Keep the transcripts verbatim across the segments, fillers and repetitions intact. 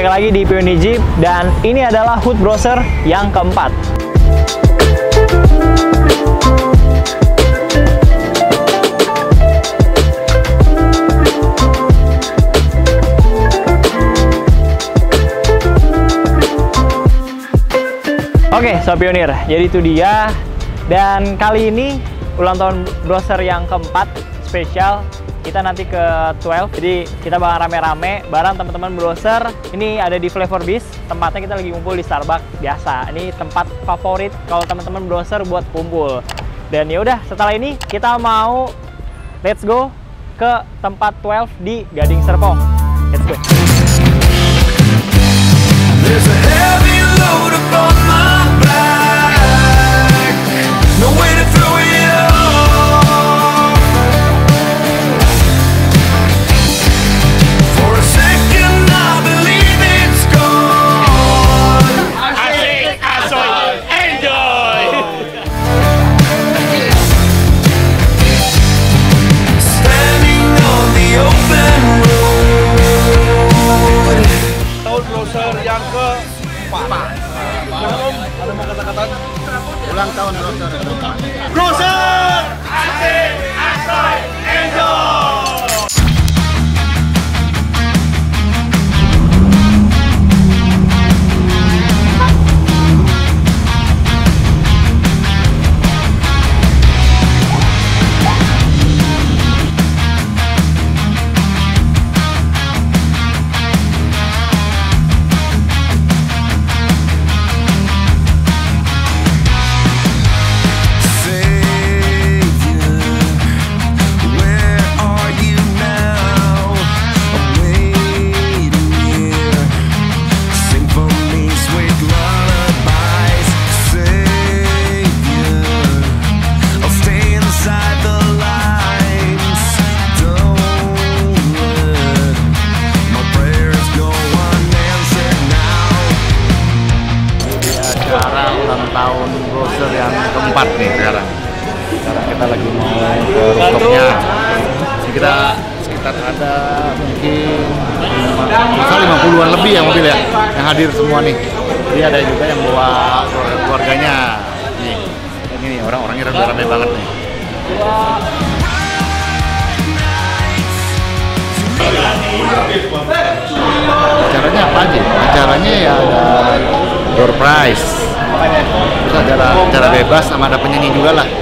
balik lagi di Pioneer Jeep dan ini adalah hood browser yang keempat. Oke, Sob Pioneer, jadi itu dia. Dan kali ini ulang tahun browser yang keempat spesial. Kita nanti ke dua belas, jadi kita bakal rame-rame bareng teman-teman browser. Ini ada di Flavor Beast, tempatnya kita lagi ngumpul di Starbucks biasa. Ini tempat favorit kalau teman-teman browser buat kumpul. Dan ya udah, setelah ini kita mau let's go ke tempat dua belas di Gading Serpong. Let's go. There's a heavy load upon my back. No way to throw it off. Ulang tahun browser. Browser! Asik, asoy, enjoy! Tahun browser yang keempat nih sekarang. Sekarang kita lagi mau ke rooftopnya. Kita sekitar ada mungkin lima puluhan lebih ya mobil ya yang hadir semua nih. Jadi ada juga yang bawa keluarganya. Nih, ini nih orang-orangnya udah ramai banget nih. Acaranya apa aja? Acaranya ya ada door prize. Terus ada acara bebas sama ada penyanyi juga lah.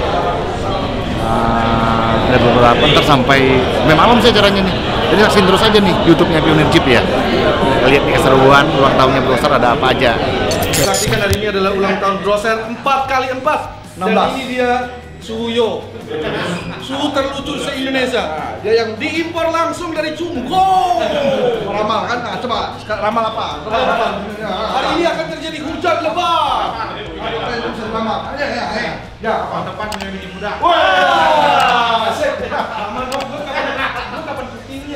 Nah, ada beberapa ntar sampai sampai malam sih acaranya nih. Jadi saksiin terus aja nih YouTube-nya Pioneer Jeep ya. Kita lihat nih keseruan ulang tahunnya browser ada apa aja. Saksikan hari ini adalah ulang tahun browser empat kali empat. Dan ini dia suhu Yo. Suhu terlucu se-Indonesia. Dia yang diimpor langsung dari Cungko. Ramal kan? Nah, coba ramal apa? Ramal. Hari ini akan terjadi hujan lebat. Ayo bisa ramal. Ayo ya, ya. Ya, tahun depan menjadi muda. Wah, asik. Ramal gua kapan kapan putingnya.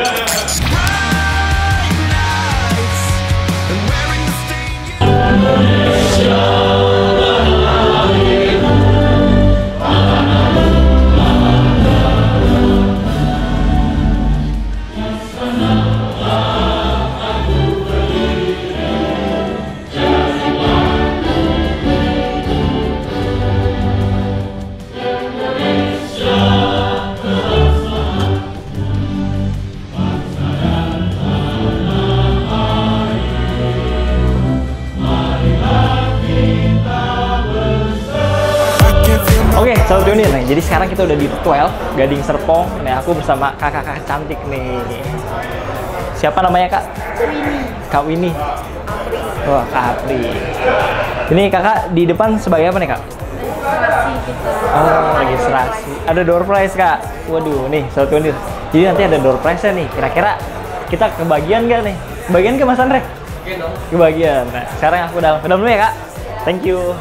Oke, Sobat Pioneer nih. Jadi sekarang kita udah di dua belas Gading Serpong. Nih aku bersama kakak-kakak cantik nih. Siapa namanya Kak? Winnie. Kak Winnie. Wah, Kak Apri. Ini kakak di depan sebagai apa nih Kak? Registrasi kita. Oh, registrasi. Ada door prize Kak. Waduh, nih Sobat Pioneer. Jadi nanti ada door prize-nya nih. Kira-kira kita kebagian nggak nih? Kebagian ke Mas Andre? Kebagian. Nah, sekarang aku dalam. Dalam dulu ya Kak. Thank you.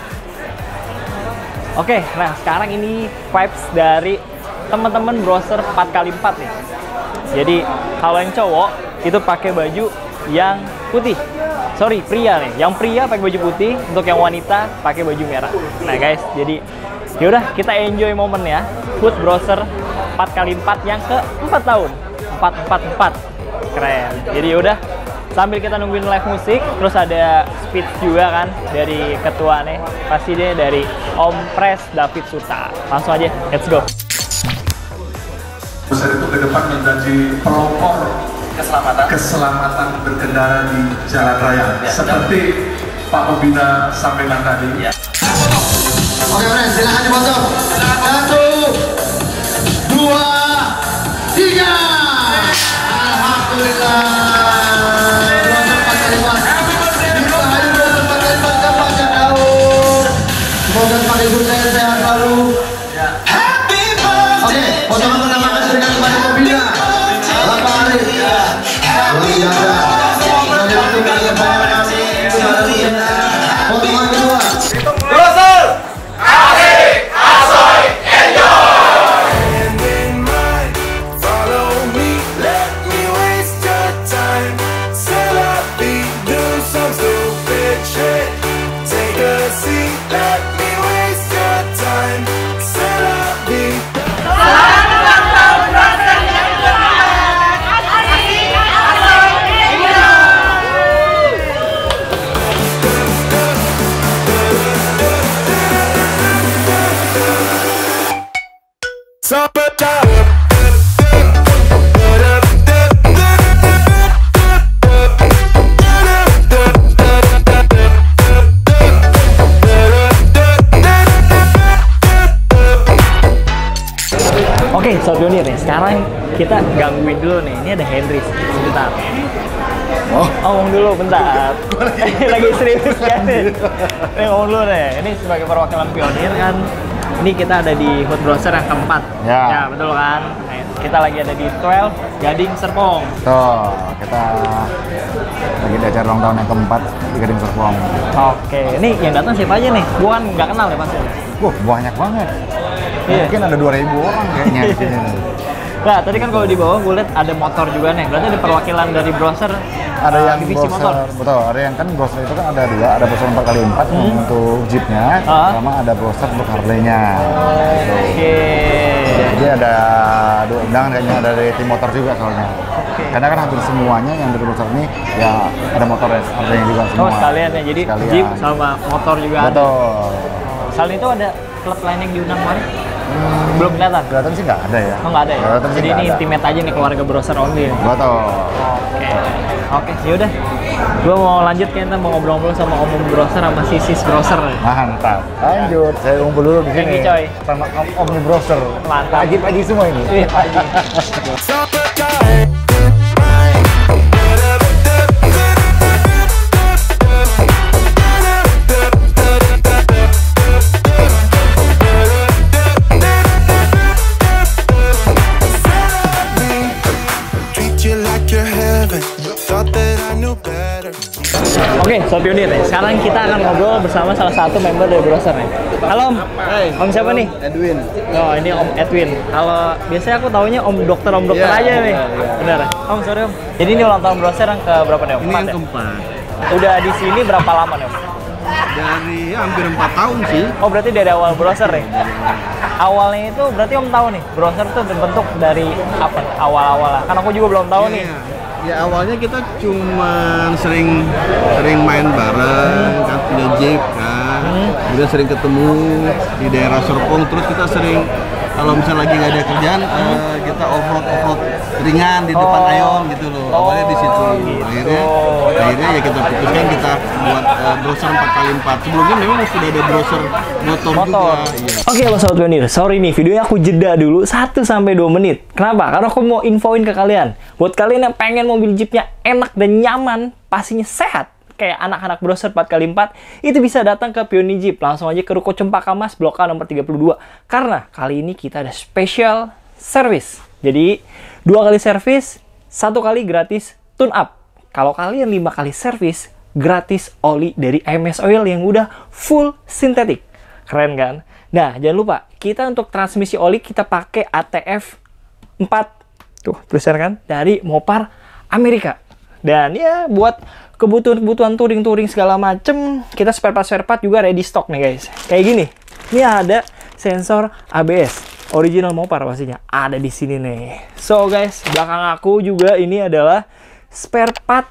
Oke, nah sekarang ini vibes dari teman-teman browser empat kali empat nih. Jadi kalau yang cowok itu pakai baju yang putih. Sorry, pria nih. Yang pria pakai baju putih, untuk yang wanita pakai baju merah. Nah guys, jadi yaudah kita enjoy momen ya. Hood browser empat kali empat yang ke empat tahun. empat empat empat. Keren. Jadi yaudah sambil kita nungguin live musik, terus ada speech juga kan dari ketuanya, pasti dia dari Om Pres David Suta. Langsung aja, let's go. Browser itu ke depan menjadi pelopor keselamatan, keselamatan berkendara di jalan raya, ya, seperti ya. Pak Pembina sampaikan tadi. Ya. Oke, Pres, silahkan dipotong. Satu, dua, tiga. Alhamdulillah. Semoga semakin sukses, sehat selalu. Oke, potongan pertama kasih dengan kepada Pembina Bapak Arif. Luar biasa. Dari waktu ke depan kami potongan kedua. Browser asik, asoy, enjoy. Follow me, let me waste your time. Selfie, do some stupid shit. Take a seat, let me waste your time. Selfie. Oke, Sobat Pionir nih, sekarang kita gangguin dulu nih. Ini ada Henry sebentar. Oh, ngomong dulu bentar. Lagi serius kan nih? Nih ngomong dulu nih. Ini sebagai perwakilan Pionir kan. Ini kita ada di Hood Browser yang keempat. Ya, ya betul kan? Nah, kita lagi ada di twelve Gading Serpong. Tuh, kita lagi di acara ulang tahun yang keempat di Gading Serpong. Oke, ini yang datang siapa aja nih? Gua kan nggak kenal ya pasti. Wah, banyak banget. Iya. Mungkin ada dua ribu orang kayaknya di sini. Nah, tadi kan kalau di bawah gue lihat ada motor juga nih. Berarti ada perwakilan dari Browser. Ada uh, yang divisi browser, motor. betul. Ada yang kan browser itu kan ada dua, ada browser empat kali empat hmm. untuk Jeepnya, uh. sama ada browser untuk Harley-nya. Gitu. Oke. Okay. Jadi ada dua undangan kayaknya ada dari tim motor juga soalnya. Okay. Karena kan hampir semuanya yang dari browser ini ya ada motor Harley-nya juga semua. Oh sekalian ya, jadi sekalian. Jeep sama motor juga betul. ada. Betul. Selain itu ada klub lain yang diundang kemarin? Hmm, belum kelihatan? Kelihatan sih nggak ada ya. Oh nggak ada ya? Kelihatan jadi ini intimate aja nih keluarga Browser only nih? Betul. Oke. Oke, yaudah. Gue mau lanjut, kita mau ngobrol-ngobrol sama Om Browser sama Sisis Browser. Mantap. Lanjut, saya ngumpul dulu di sini. Coy. Sama Om Browser. Mantap. Pagi-pagi semua ini. Iya, pagi. Oke, okay, Sobat Pionir nih. Sekarang kita akan ngobrol bersama salah satu member dari Browser nih. Halo Om. Hai. Om siapa nih? Edwin. Oh, ini Om Edwin. Kalau biasanya aku taunya Om dokter, Om dokter yeah, aja nih. yeah, yeah. Bener. Om, sorry Om. Jadi ini ulang tahun Browser yang ke berapa nih Om? Ini yang ya? keempat. Udah di sini berapa lama nih Om? Dari hampir empat tahun sih. Oh, berarti dari awal Browser nih? Awalnya itu berarti Om tahu nih, Browser tuh terbentuk dari apa? Awal-awal. Kan aku juga belum tahu yeah. nih. Ya awalnya kita cuma sering sering main bareng kan, punya Jeep kan, hmm. Kita sering ketemu di daerah Serpong, terus kita sering kalau misalnya lagi nggak ada kerjaan, hmm. uh, kita offroad offroad ringan di depan oh. Aeon gitu loh. Awalnya di situ, gitu. akhirnya akhirnya ya kita putuskan kita buat uh, browser empat kali empat. Sebelumnya memang sudah ada browser motor, motor. juga. Iya. Oke, okay, Sobat Pionir, sorry nih videonya aku jeda dulu satu sampai dua menit. Kenapa? Karena aku mau infoin ke kalian. Buat kalian yang pengen mobil Jeepnya enak dan nyaman, pastinya sehat, kayak anak-anak Browser empat kali empat, itu bisa datang ke Pionir Jeep. Langsung aja ke Ruko Cempaka Mas, Blok A nomor tiga puluh dua. Karena kali ini kita ada special service. Jadi, dua kali service, satu kali gratis tune up. Kalau kalian lima kali service, gratis oli dari I M S Oil yang udah full sintetik. Keren kan? Nah, jangan lupa, kita untuk transmisi oli kita pakai A T F empat. Tuh, tulisan kan? Dari Mopar Amerika. Dan ya, buat kebutuhan-kebutuhan touring-touring segala macem, kita spare part-spare part juga ready stock nih guys. Kayak gini. Ini ada sensor A B S. Original Mopar pastinya. Ada di sini nih. So guys, belakang aku juga ini adalah spare part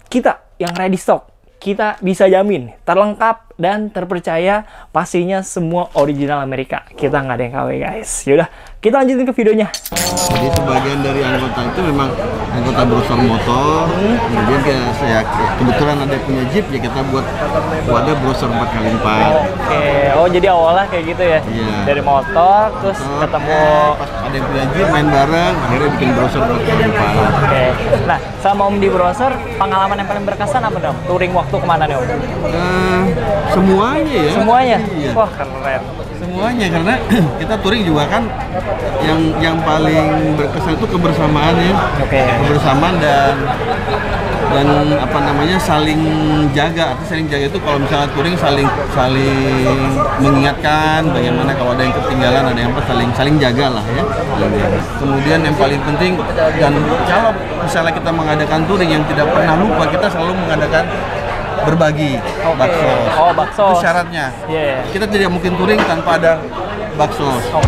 kita yang ready stock, kita bisa jamin terlengkap dan terpercaya, pastinya semua original Amerika. Kita nggak ada yang K W guys. Yaudah, kita lanjutin ke videonya. Jadi sebagian dari anggota itu memang anggota browser motor. Hmm. Kemudian kayak saya kebetulan ada punya Jeep, ya kita buat wadah browser empat kali empat. Oke, oh jadi awalnya kayak gitu ya? Iya. Dari motor, terus motor, ketemu eh, pas ada yang punya Jeep main bareng, akhirnya bikin browser empat kali empat. Oke, nah sama Om di browser, pengalaman yang paling berkesan apa dong? Touring waktu kemana nih Om? Uh, semuanya ya. Semuanya? Iya. Wah keren. Semuanya, karena kita touring juga kan yang yang paling berkesan itu kebersamaan ya. Oke. Kebersamaan dan dan apa namanya saling jaga. Artinya saling jaga itu kalau misalnya touring saling saling mengingatkan bagaimana kalau ada yang ketinggalan, ada yang apa, saling saling jaga lah ya. Kemudian yang paling penting, dan kalau misalnya kita mengadakan touring yang tidak pernah lupa, kita selalu mengadakan berbagi. Okay. Bakso. Oh, bakso. Itu syaratnya. Yeah. Kita tidak mungkin touring tanpa ada bakso. Oh.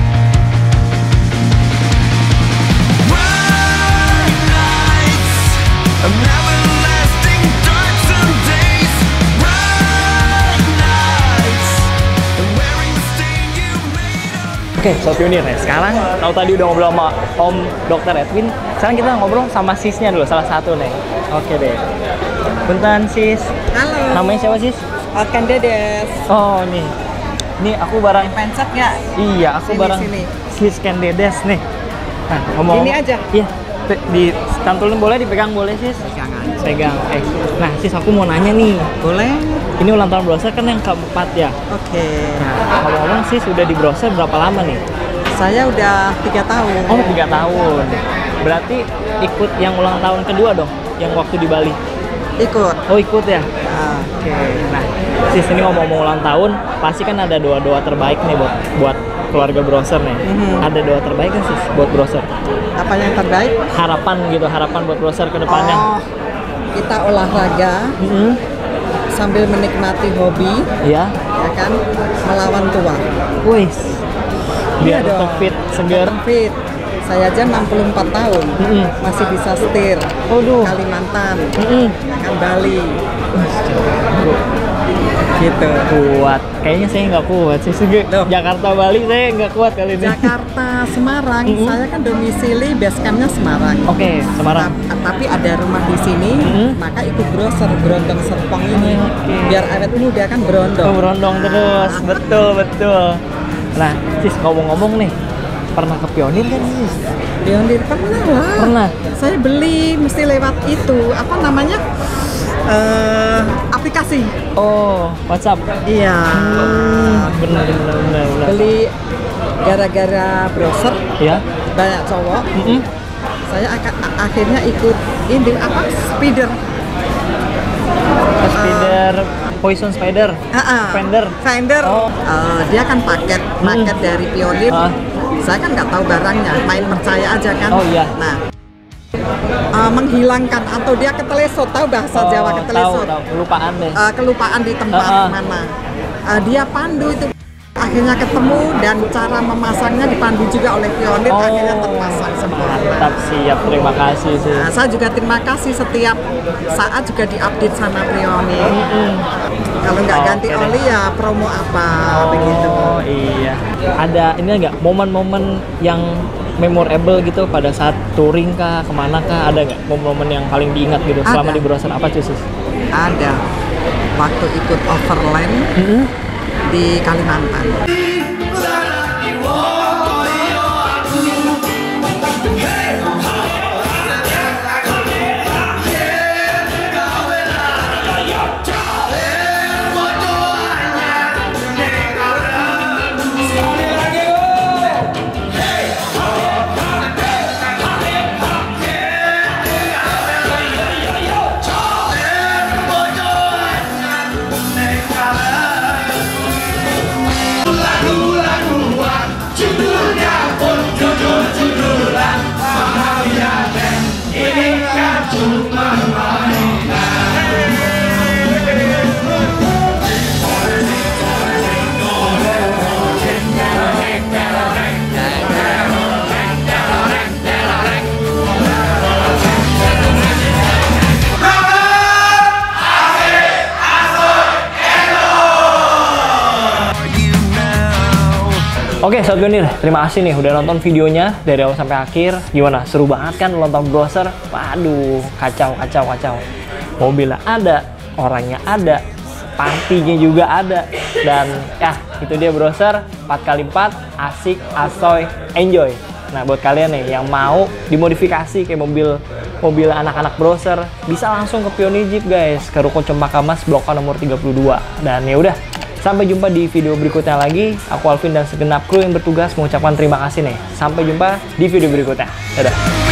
Oke, okay, so pionir ya. Sekarang kalau tadi udah ngobrol sama Om Dokter Edwin, sekarang kita ngobrol sama sisnya dulu, salah satu nih. Oke okay deh. Punten sis. Halo. Namanya siapa sis? Akan Dedes. Oh nih, nih aku barang. Pencet nggak? Iya, aku Sini, barang sini. sis Ken Dedes nih. Nah, ngomong. Ini aja. Iya. Di tantulin boleh, dipegang boleh sis? Pegang aja. Pegang. Eh. Nah sis, aku mau nanya nih. Boleh. Ini ulang tahun browser kan yang keempat ya. Oke. Nah, ngomong-ngomong sis udah di browser berapa lama nih? Saya udah tiga tahun. Oh tiga tahun. Berarti ikut yang ulang tahun kedua dong, yang waktu di Bali. Ikut. Oh ikut ya. Nah, Oke. Nah, sis ini ngomong-ngomong ulang tahun, pasti kan ada doa-doa terbaik nih buat buat keluarga browser nih. Mhm. Ada doa terbaik kan sis buat browser? apa yang terbaik? Harapan gitu, harapan buat browser ke depannya. Oh, kita olahraga Mhm. sambil menikmati hobi, Iya. ya kan, melawan tua. Wis. Biar Iya tetap dong. fit, seger. Tetap fit. Saya aja enam puluh empat tahun, Mhm. masih bisa setir. Waduh. Kalimantan, Mhm. ya kan, Bali. Gitu. Kuat. Kayaknya saya nggak kuat sih. Sege- Loh. Jakarta Bali saya nggak kuat kali ini. Jakarta, Semarang, Mhm. saya kan domisili base campnya Semarang. Oke, Semarang. Ta- tapi ada rumah di sini, Mhm. maka ikut browser Brondong Serpong ini, Oke. biar awet muda kan brondong. Oh, berondong terus. Betul, betul. Nah, sis ngomong-ngomong nih, pernah ke Pionir kan sis? Pionir pernah lah. Pernah. Saya beli mesti lewat itu, apa namanya? Eh, aplikasi. Oh, WhatsApp. Iya. Hmm, benar, benar, benar, benar. Beli gara-gara browser, Ya. banyak cowok. Mm-mm. Saya akan akhirnya ikut ini apa? Spider. Spider, Poison Spider. Ah, ah. Fender. Fender. Oh. Eh, dia kan paket, paket dari Pionir. Ah. Saya kan nggak tahu barangnya, main percaya aja kan. Oh, iya. Nah, eh, menghilangkan atau dia ketelesot, tahu bahasa Oh, Jawa tahu, ketelesot. tahu. Kelupaan deh. Eh, kelupaan di tempat Ah, ah. mana. Eh, dia pandu itu. Akhirnya ketemu dan cara memasangnya dipandu juga oleh Pionir, Oh, akhirnya terpasang sempurna. mantap, siap. Terima kasih sih. Nah, saya juga terima kasih setiap saat juga diupdate sama Pionir. Mm-mm. Kalau nggak Oke ganti deh. oli ya promo apa begitu. Oh iya. Ada ini nggak momen-momen yang memorable gitu pada saat touring kah, kemana kah? Ada nggak momen-momen yang paling diingat gitu selama Ada. di browser apa cuy sis? Ada waktu ikut overland Mm-mm. di Kalimantan. Lagu Oke, Sobat Pionir, terima kasih nih udah nonton videonya dari awal sampai akhir. Gimana? Seru banget kan ulang tahun Browser? Waduh, kacau, kacau, kacau. Mobilnya ada, orangnya ada, partinya juga ada. Dan ya, itu dia Browser empat kali empat, asik, asoy, enjoy. Nah, buat kalian nih yang mau dimodifikasi kayak mobil mobil anak-anak Browser, bisa langsung ke Pionir Jeep guys, ke Ruko Cempaka Mas Blok A nomor tiga puluh dua. Dan ya udah, sampai jumpa di video berikutnya lagi. Aku Alvin dan segenap kru yang bertugas mengucapkan terima kasih nih. Sampai jumpa di video berikutnya. Dadah.